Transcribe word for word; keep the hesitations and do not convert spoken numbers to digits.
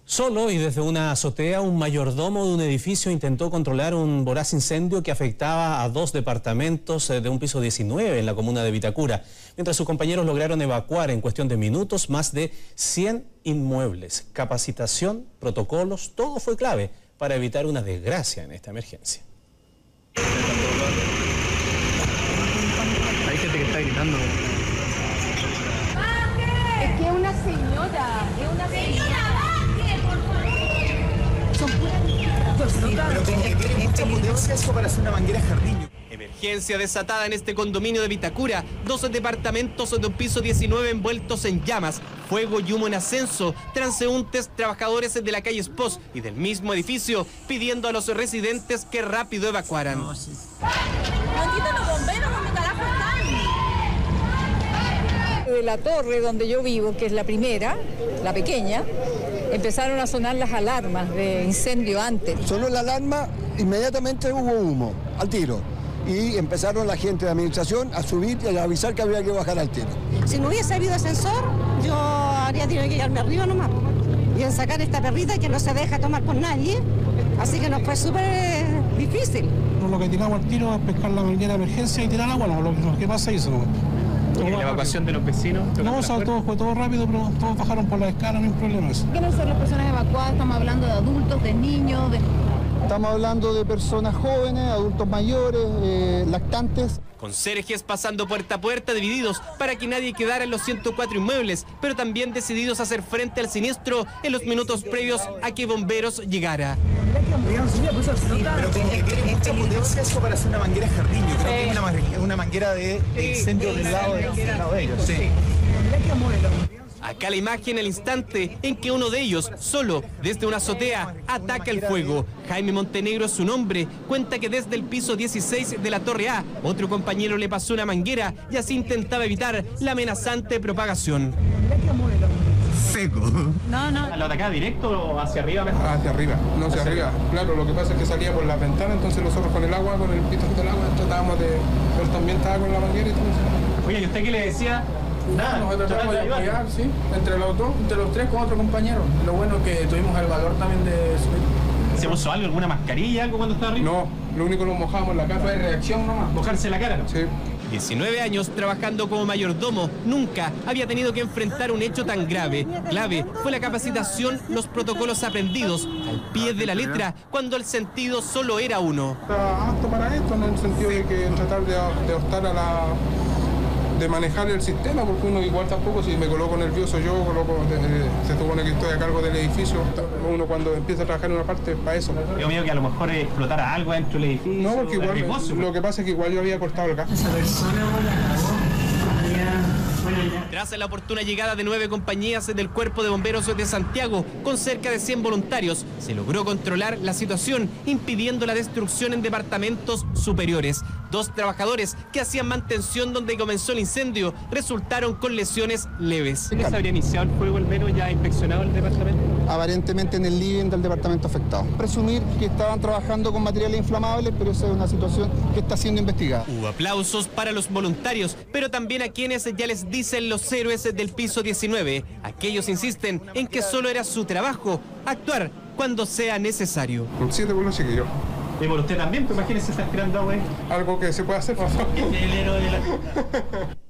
Solo y desde una azotea, un mayordomo de un edificio intentó controlar un voraz incendio que afectaba a dos departamentos de un piso diecinueve en la comuna de Vitacura, mientras sus compañeros lograron evacuar en cuestión de minutos más de cien inmuebles. Capacitación, protocolos, todo fue clave para evitar una desgracia en esta emergencia. Hay gente que está gritando. Es que es una señora, es una señora. Son puras pero como que tiene mucha potencia eso para hacer una manguera jardín. Emergencia desatada en este condominio de Vitacura. doce departamentos de un piso diecinueve envueltos en llamas. Fuego y humo en ascenso. Transeúntes, trabajadores de la calle Espos y del mismo edificio pidiendo a los residentes que rápido evacuaran. No entiendo los bomberos, ¿dónde carajo están? De la torre donde yo vivo, que es la primera, la pequeña, empezaron a sonar las alarmas de incendio antes. Sonó la alarma, inmediatamente hubo humo, al tiro. Y empezaron la gente de administración a subir y a avisar que había que bajar al tiro. Si no hubiese habido ascensor, yo habría tenido que llegarme arriba nomás. Y en sacar esta perrita que no se deja tomar por nadie. Así que nos fue súper difícil. Lo que tiramos al tiro es pescar la manguera de emergencia y tirar agua, no, lo, lo que pasa es eso. ¿Y la evacuación de los vecinos? No, o sea, todo fue todo rápido, pero todos bajaron por la escala, no hay problema eso. ¿Quiénes son las personas evacuadas? Estamos hablando de adultos, de niños, de... Estamos hablando de personas jóvenes, adultos mayores, eh, lactantes. Conserjes pasando puerta a puerta divididos para que nadie quedara en los ciento cuatro inmuebles, pero también decididos a hacer frente al siniestro en los minutos previos a que bomberos llegara. Pero como que tiene mucha potencia eso para hacer una manguera jardín. Yo creo que es una, una manguera de, de incendio del lado de, del lado de ellos. Sí. Acá la imagen el instante en que uno de ellos, solo desde una azotea, ataca el fuego. Jaime Montenegro es su nombre. Cuenta que desde el piso dieciséis de la Torre A, otro compañero le pasó una manguera y así intentaba evitar la amenazante propagación. Seco. No, no. ¿Lo atacaba directo o hacia arriba mejor? Hacia arriba, no hacia, hacia arriba. arriba. Claro, lo que pasa es que salía por la ventana, entonces nosotros con el agua, con el pito del agua, tratábamos de... Él también estaba con la manguera y todo eso. Oye, ¿y usted qué le decía? Nada, nos tratamos de apoyar, sí, entre los dos, entre los tres con otro compañero. Lo bueno es que tuvimos el valor también de subir. ¿Se puso algo, alguna mascarilla, algo cuando estaba arriba? No, lo único que nos mojamos en la cara fue de reacción nomás. ¿Mojarse la cara? ¿No? Sí. diecinueve años trabajando como mayordomo, nunca había tenido que enfrentar un hecho tan grave. Clave fue la capacitación, los protocolos aprendidos al pie de la letra, cuando el sentido solo era uno. Está apto para esto, en el sentido de que tratar de, de optar a la... de manejar el sistema, porque uno igual tampoco, si me coloco nervioso yo, coloco, eh, se supone que estoy a cargo del edificio, uno cuando empieza a trabajar en una parte es para eso. Tengo miedo que a lo mejor explotara algo dentro del edificio. No, porque igual, riesgoso, lo que pasa es que igual yo había cortado el gas. Esa persona, Tras la oportuna llegada de nueve compañías del Cuerpo de Bomberos de Santiago, con cerca de cien voluntarios, se logró controlar la situación, impidiendo la destrucción en departamentos superiores. Dos trabajadores que hacían mantención donde comenzó el incendio resultaron con lesiones leves. ¿Se habría iniciado el fuego al menos ya inspeccionado el departamento? Aparentemente en el living del departamento afectado. Presumir que estaban trabajando con materiales inflamables, pero esa es una situación que está siendo investigada. Hubo aplausos para los voluntarios, pero también a quienes ya les dicen los héroes del piso diecinueve. Aquellos insisten en que solo era su trabajo actuar cuando sea necesario. Con siete por los chiquillos. Y por usted también, pues imagínese estar tirando agua. Algo que se puede hacer, por favor. El héroe de la...